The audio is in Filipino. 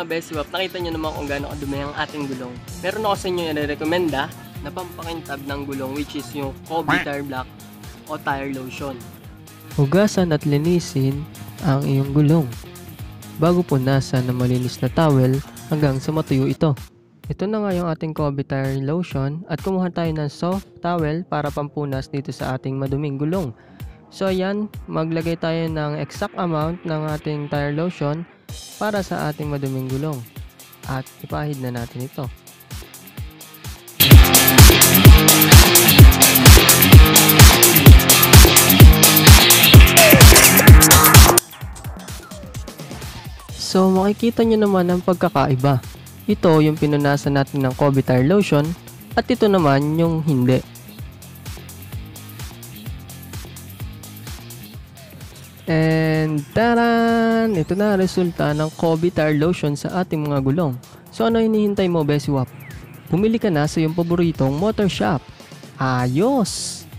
mga besiwap, nakita nyo naman kung gaano kadumi ang ating gulong. Meron ako sa inyo i-recommenda na pampakintab ng gulong, which is yung Koby tire block o tire lotion. Hugasan at linisin ang iyong gulong bago punasan ng malinis na towel hanggang sa matuyo ito. Ito na nga yung ating Koby tire lotion at kumuha tayo ng soft towel para pampunas dito sa ating maduming gulong. So ayan, maglagay tayo ng exact amount ng ating tire lotion para sa ating maduming gulong at ipahid na natin ito. So makikita nyo naman ang pagkakaiba. Ito yung pinunasan natin ng Koby tire lotion at ito naman yung hindi. And taran! Ito na resulta ng Koby tire lotion sa ating mga gulong. So ano hinihintay mo, besiwap? Pumili ka na sa iyong paboritong motor shop. Ayos!